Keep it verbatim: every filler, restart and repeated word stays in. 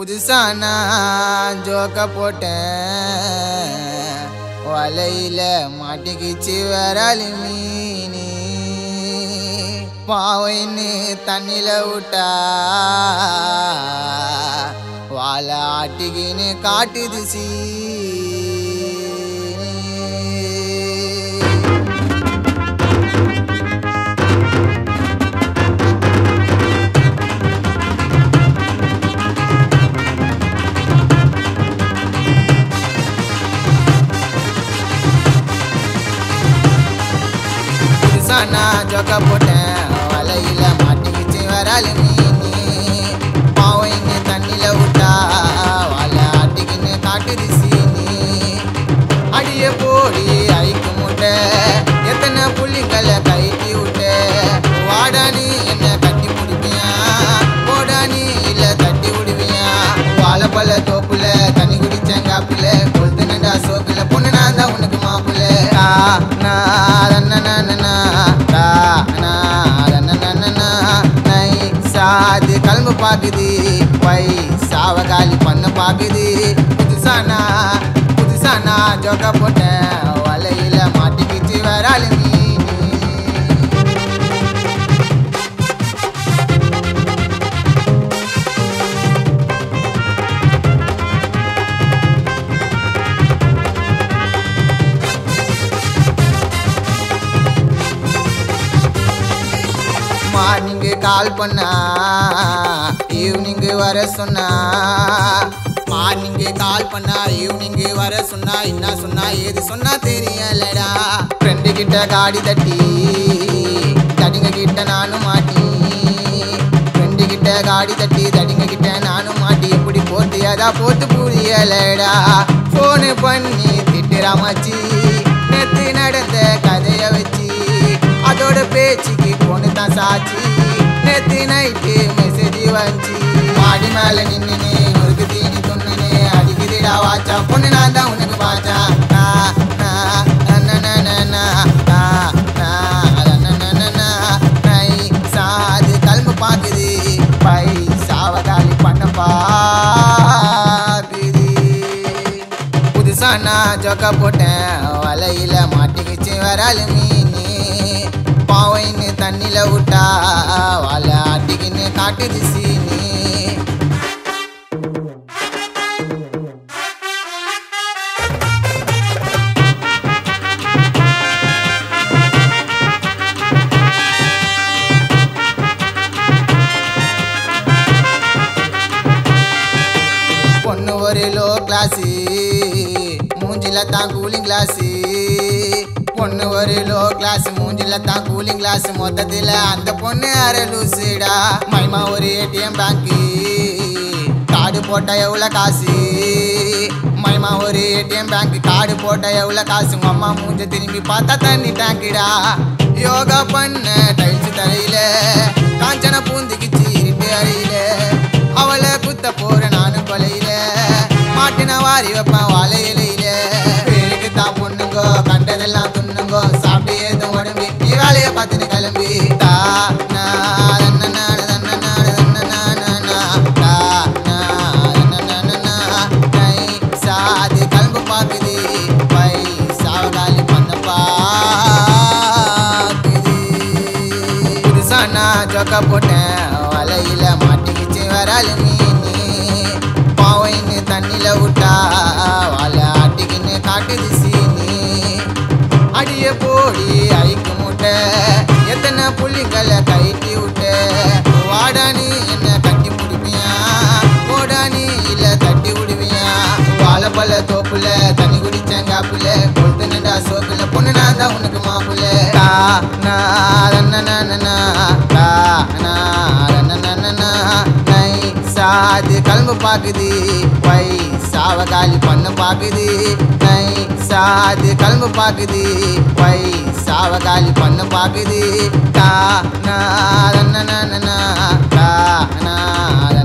புதுசான ஜோக்க போட்டேன் வலையில மாட்டிக்கிச்சு வராலி மீனி பாவைன்னு தண்ணில விட்டா வாழை ஆட்டிக்கின்னு காட்டுது சீ ஜோக்க போட்டேன் வலையில மாட்டிக்கிச்சு வராலி மீனி பாவைன்னு தண்ணில விட்டா வாழை ஆட்டிக்கின்னு காட்டுது சீனி அடிய போடி ஐக்கு முட்டை எத்தனை புள்ளிங்களை கைட்டி விட்ட வாடானி என்ன கட்டி முடிப்பியா போடானி இல்ல தட்டி விடுவியா வாழை பல தோப்புல தண்ணி குடிச்சேன் காப்புல கொளுத்து நண்டா சோப்புல பொண்ணு நான் தான் உனக்கு மாப்புல சாது கல்மு பாக்குது பை சாவகாலி பண்ண பாக்குது புதுசானா புதுசானா ஜோக்க போட்டேன் வலையில மாட்டிக்கிச்சு வராலி மீனி மார்னிங் கால் பண்ணா ஈவினிங் வர சொன்னா மார்னிங் கால் பண்ணா ஈவினிங் வர சொன்னா என்ன சொன்னா ஏது சொன்னா தெரியலடா ஃப்ரெண்டு கிட்ட காடி தட்டி தடிங்க கிட்ட நானும் மாட்டி ஃப்ரெண்டு கிட்ட காடி தட்டி தடிங்க கிட்ட நானும் மாட்டி எப்படி போட்டு அதா போட்டு புரியலடா போனு பண்ணி திட்டுறாமச்சி நேத்து நடந்த கதைய வச்சு அதோட பேச்சுக்கு பொண்ணு தான் சாட்சி நேத்து நைட்டு மெசேஜ் வந்துச்சு மாடி மேல நின்னு உனக்கு தீனி தொன்னு அடிக்குதுடா வாச்சா பொண்ணு நான் தான் உனக்கு பாச்சா சாது கல்மு பாக்குது பை சாவகாலி பண்ண பாக்குது புதுசானா ஜோக்க போட்டேன் வலையில மாட்டிக்கிச்சு வராலி மீனி பாவைன்னு தண்ணில விட்டா வாழை ஆட்டிக்கின்னு காட்டுது சீனி பொண்ணு ஒரு லோ கிளாஸ் மூஞ்சில தான் கூலிங் கிளாஸ் பொண்ணு ஒரு லோ கிளாஸ் மூஞ்சில தான் கூலிங் கிளாஸ் மொத்தத்துல அந்த பொண்ணு அரை லூசுடா மைமா ஒரு ஏடிஎம் பேங்க்கு கார்டு போட்ட எவ்வளோ காசு மைமா ஒரு ஏடிஎம் பேங்க் கார்டு போட்ட எவ்வளோ காசு அம்மா மூஞ்ச திரும்பி பார்த்தா தண்ணி டேங்கிடா யோகா பண்ண டைல்ஸ் தரையில காஞ்சன பூந்துக்கிச்சு இருட்டு அறையில அவளை குத்த போற நானும் கொலையில மாட்டின வாரி வைப்பேன் வாழை இலையில பேருக்கு தான் பொண்ணுங்கோ கண்டதெல்லாம் துண்ணுங்கோ சாப்பிட்டு ஏதும் உடம்பி நீ வேலையை பார்த்துட்டு கிளம்பி தா சாது கிளம்பு பாக்குது பை சாவகாலி பண்ண பாக்குது புதுசானா ஜோக்க போட்டேன் வலையில மாட்டிக்கிச்சு வராலி மீனி பாவைன்னு தண்ணில விட்டா வாழை ஆட்டிக்கின்னு காட்டுது சீனி அடிய போடி ஐக்கு முட்டை எத்தனை புள்ளிங்களை கைட்டி விட்ட வாடானி என்ன கட்டி முடிப்பியா போடானி இல்ல தட்டி விடுவியா வாழை பல தோப்புல தண்ணி குடிச்சேன் காப்புல கொளுத்து நண்டா சோப்புல பொண்ணு நான் தான் உனக்கு மாப்புல சாது கல்மு பாக்குது பை சாவகாலி பண்ண பாக்குது சாது கல்மு பாக்குது பை சாவகாலி பண்ண பாக்குது